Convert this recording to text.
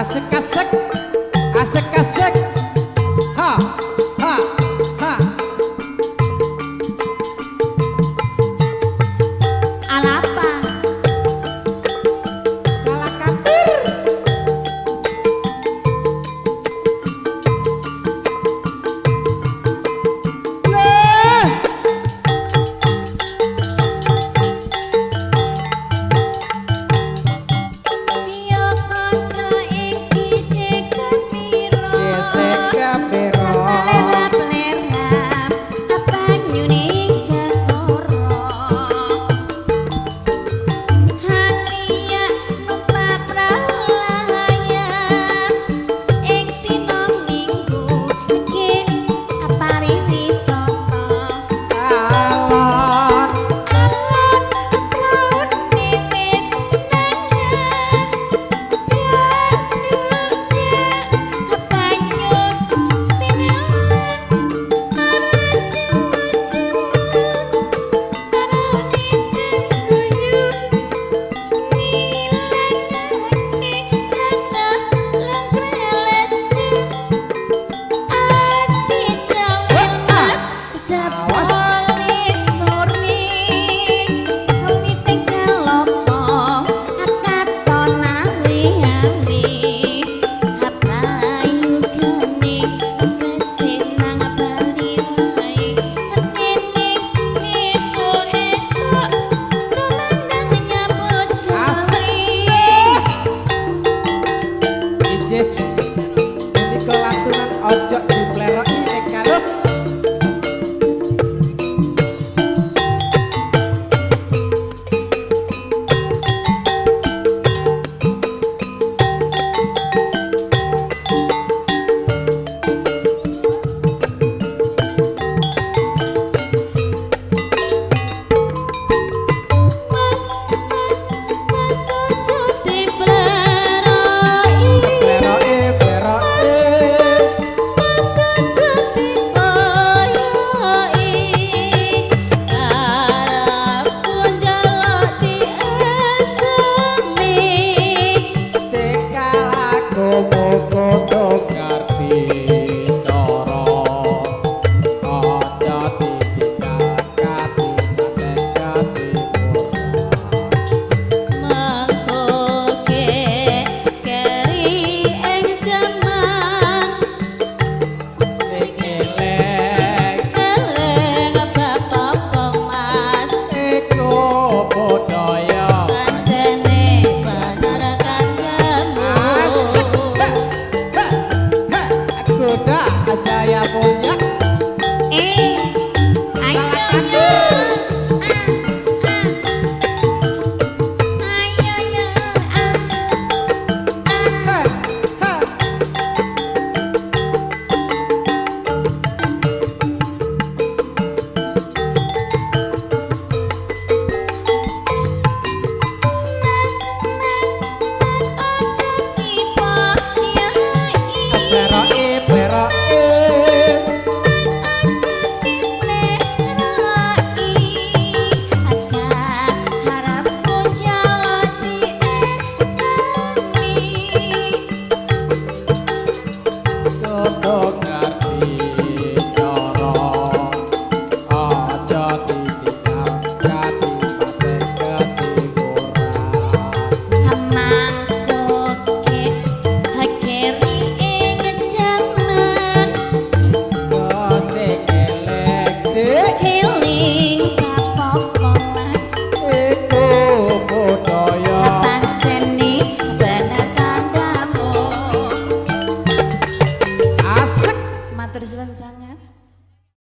Asik-asik, asik-asik. Ha, ha, ha. Alapa Salah katir. Lah. Yo kanca iki sing kepiro Gesek kapiro. Lera-lera apa nyuning sekoro Hania numpak perahu layar ing dina Minggu iki pariwisata Alon. alon laut wiwit nanyang piye banyu tinilan arep jemu-jemu karo ngising guyu nilangake rasa langkreles ati jawel mas jebol